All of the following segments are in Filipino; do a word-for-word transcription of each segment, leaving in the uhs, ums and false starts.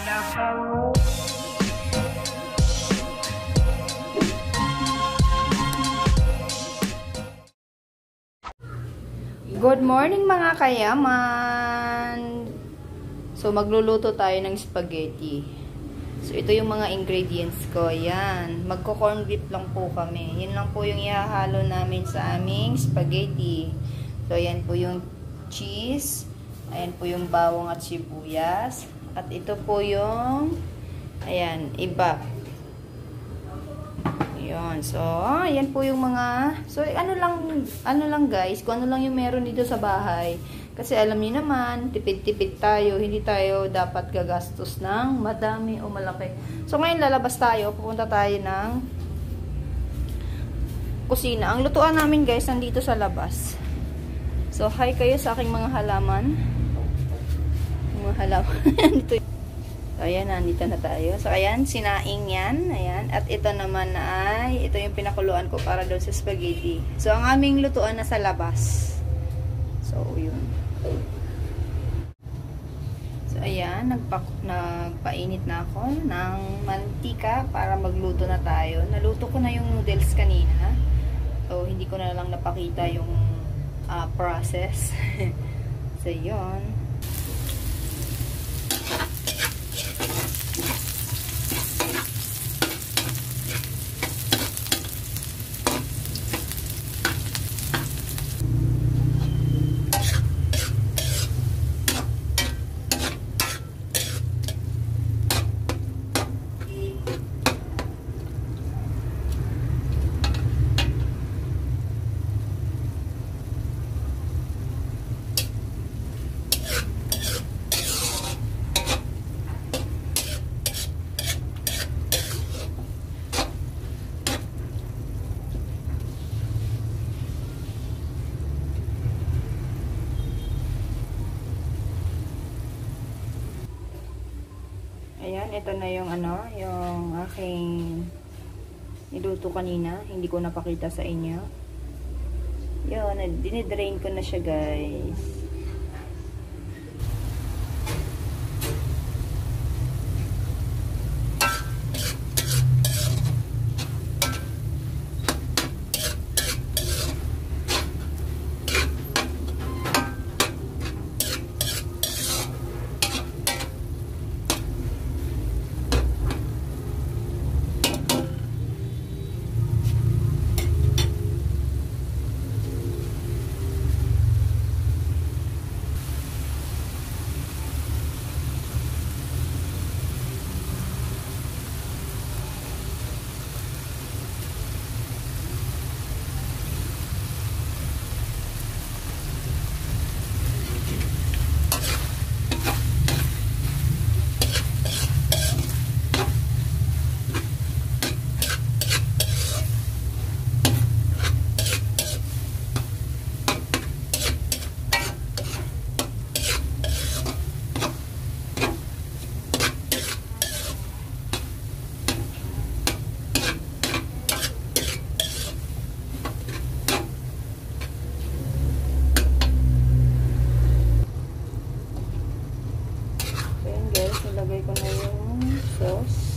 Good morning mga kayaman! So, magluluto tayo ng spaghetti. So, ito yung mga ingredients ko. Yan. Magko-corn beef lang po kami. Yun lang po yung ihahalo namin sa aming spaghetti. So, yan po yung cheese. Ayan po yung bawang at sibuyas. At ito po yung ayan, iba. Yun. So, yan po yung mga so, ano lang, ano lang guys, kung ano lang yung meron dito sa bahay. Kasi alam niyo naman, tipid-tipid tayo. Hindi tayo dapat gagastos ng madami o malaki. So, ngayon lalabas tayo. Pupunta tayo ng kusina. Ang lutuan namin guys, nandito sa labas. So, hi kayo sa aking mga halaman. Mga halaman. Dito. So, ayan, nandito na tayo. So, ayan, sinaing yan. Ayan. At ito naman ay, ito yung pinakuluan ko para doon sa spaghetti. So, ang aming lutuan na sa labas. So, yun. So, ayan, nagpa nagpainit na ako ng mantika para magluto na tayo. Naluto ko na yung noodles kanina. So, hindi ko na lang napakita yung uh, process. So, yun. Ayan, ito na yung ano, yung aking niluto kanina. Hindi ko napakita sa inyo. Yun, dinidrain ko na siya guys. Nilagay ko na yung sauce.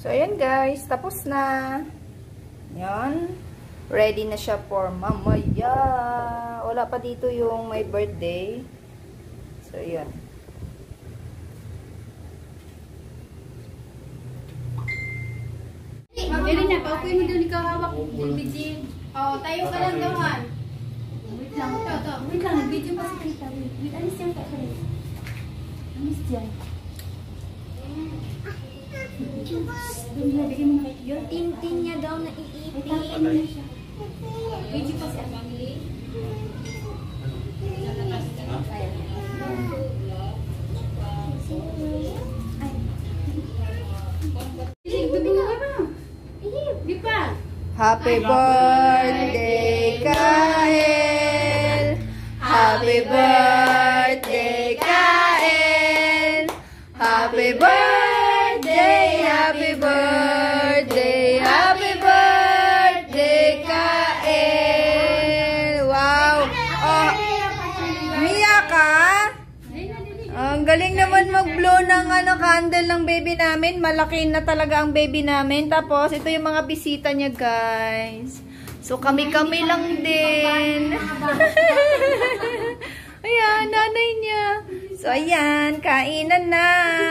So, ayan guys. Tapos na. Yan. Ready na siya for mamaya. Wala pa dito yung my birthday. So, ayan. Dali na, paupuin mo doon ikaw hawak. Video. Oh, tayo ka lang dawan. Wait lang, ito, ito. Wait lang, video pa si Tita. Wait, alis yan ka kayo. Alis yan. Doon na, bigyan mo kayo. Yung tintin niya daw na iipin. Video pa si Amali. Di pa. Happy birthday, Kael! Happy birthday, Kael! Happy birthday, happy birthday, happy birthday, Kael! Wow! Oh, Mia ka? Ang galing naman mag-blow ng ano, candle ng baby namin. Malaki na talaga ang baby namin. Tapos, ito yung mga bisita niya, guys. So, kami-kami lang din. Ayan, nanay niya. So, ayan, kainan na.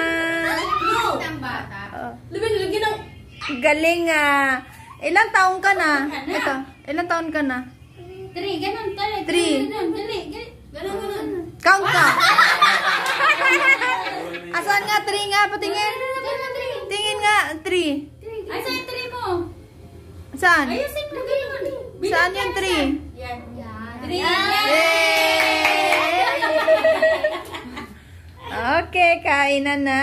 Oh. Galing ah. Ilang taon ka na? Ito, ilang taon ka na? Three, ganun, tali. Three. Ganun, dali. Ganun, ganun. Count ka. Asan nga? Three nga. Patingin. Tingin nga. Three. Ay, saan yung three mo? Saan? Ayusin mo, ganun. Saan yung three? Yan. Three. Yay! Okay, kainan na.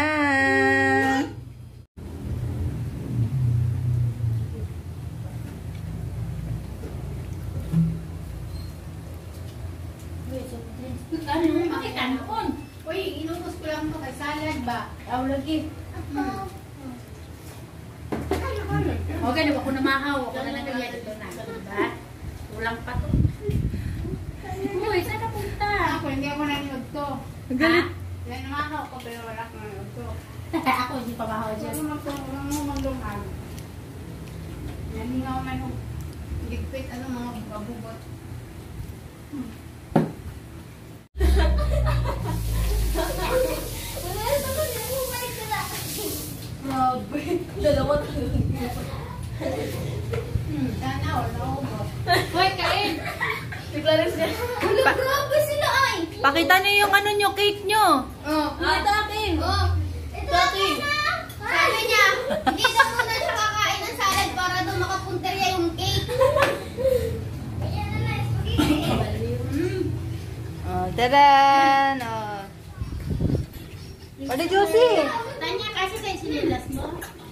Ano mo makita noon? Uy, inutos ko lang to kay salad ba? Aw, lagi. Okay, na ako na mahaw. Ako na lang kaya dito na. Diba? Kulang pa to. Uy, saan na punta? Ako, hindi ako nanood to. Galit. Hindi na mahaw ko, pero wala ko nanood to. Ako, hindi pa mahaw dyan. Ano mo mandungan? Naningaw man yung ligpit, ano mga babubot. Hmm. Dalawa talaga. Hmm, sana wala ako ba? Hoy, kain! Declares niya. Wala, grabe sila ay! Pakita niyo yung ano nyo, cake nyo. Oh, Ito akin. oh, Ito akin. sabi niya, hindi na muna siya kakain ng salad para daw makapunterya yung cake. Ayan na na, spaghetti. Oh, tadan! Oh. Pwede, Josie! Tanya, kasi sa sinilas mo?